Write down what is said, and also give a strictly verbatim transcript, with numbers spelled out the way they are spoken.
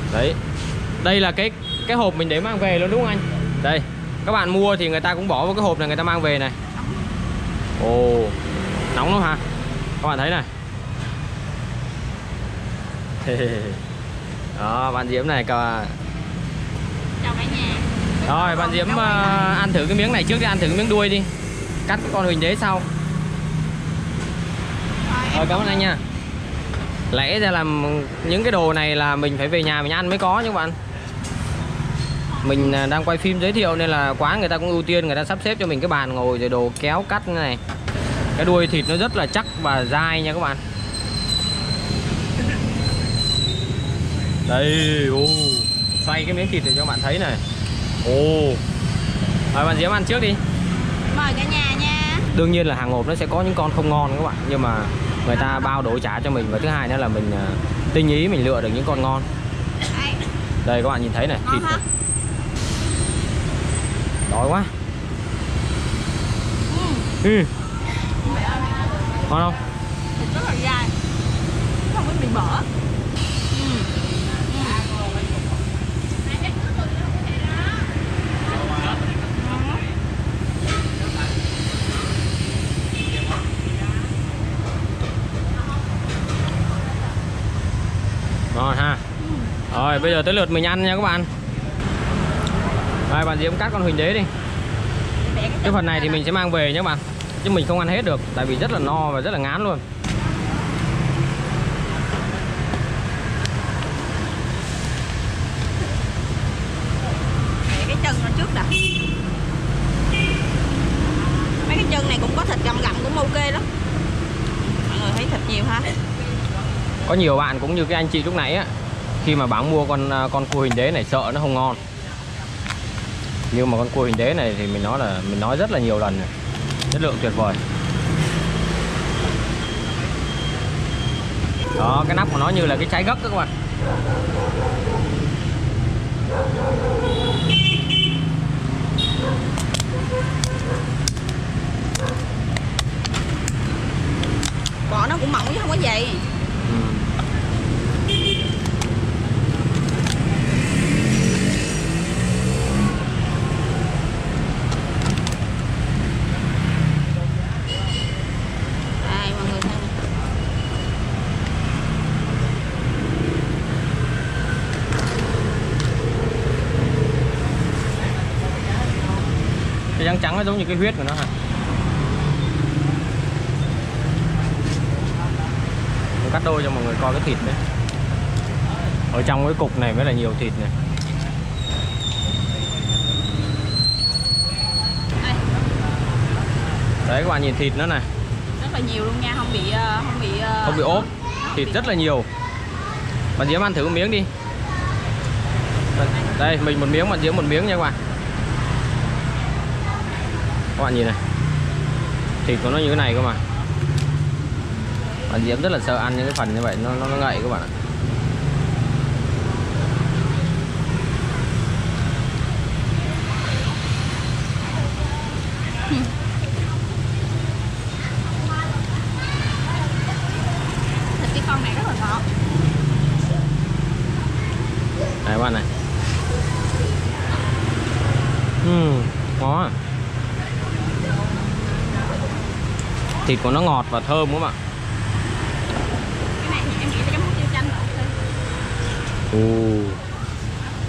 Đấy, đây là cái cái hộp mình để mang về luôn đúng không anh? Đây, các bạn mua thì người ta cũng bỏ vào cái hộp này người ta mang về này. Ồ, nóng lắm hả? Các bạn thấy này. Đó, bạn Diễm này cả. Chào cả nhà. Rồi, bạn Diễm uh, ăn thử cái miếng này trước đi, ăn thử cái miếng đuôi đi. Cắt con huỳnh đế sau. Rồi, cảm ơn anh nha. Lẽ ra là những cái đồ này là mình phải về nhà mình ăn mới có chứ các bạn. Mình đang quay phim giới thiệu nên là quán người ta cũng ưu tiên, người ta sắp xếp cho mình cái bàn ngồi rồi đồ kéo cắt như này. Cái đuôi thịt nó rất là chắc và dai nha các bạn. Đây, ô, xoay cái miếng thịt để cho các bạn thấy này. Ồ. Rồi bạn Diễm ăn trước đi. Mời cả nhà nha. Đương nhiên là hàng hộp nó sẽ có những con không ngon các bạn, nhưng mà người ta bao đổi trả cho mình, và thứ hai nữa là mình uh, tinh ý mình lựa được những con ngon. Đây các bạn nhìn thấy này, thịt này. Đói quá. Ừ. Ừ. Ngon không? Thịt rất là dai, không có bị bở. Ngon ha. Rồi bây giờ tới lượt mình ăn nha các bạn. Đây bạn Diễm cắt con huỳnh đế đi. Cái phần này thì mình sẽ mang về nhé các bạn, chứ mình không ăn hết được tại vì rất là no và rất là ngán luôn. Để cái chân nó trước đã. Mấy cái chân này cũng có thịt gặm gặm cũng ok lắm. Mọi người thấy thịt nhiều ha. Có nhiều bạn cũng như cái anh chị lúc nãy á, khi mà bảo mua con con cua huỳnh đế này sợ nó không ngon. Nhưng mà con cua huỳnh đế này thì mình nói là mình nói rất là nhiều lần này. Chất lượng tuyệt vời. Đó, cái nắp của nó như là cái trái gấc đó các bạn. Bỏ nó cũng mỏng chứ không có dày. Ừ. Đây mọi người thấy này. Cái trắng trắng nó giống như cái huyết của nó hả? Mình cắt đôi cho mọi người coi cái thịt đấy. Ở trong cái cục này mới là nhiều thịt này. Đây. Đấy các bạn nhìn thịt nữa này. Rất là nhiều luôn nha, không bị không bị Không bị ốp. Thịt rất là nhiều. Bạn Diễm ăn thử một miếng đi. Đây mình một miếng, bạn Diễm một miếng nha các bạn. Các bạn nhìn này, thịt của nó như thế này cơ mà. Bạn Diễm rất là sợ ăn những cái phần như vậy, nó nó, nó ngậy các bạn ạ. Thịt cái con này rất là ngọt. Đây các bạn này. Uhm, ngon à. Thịt của nó ngọt và thơm các bạn. Cái này thì em nghĩ là giống hủ tiếu chanh rồi. Ồ.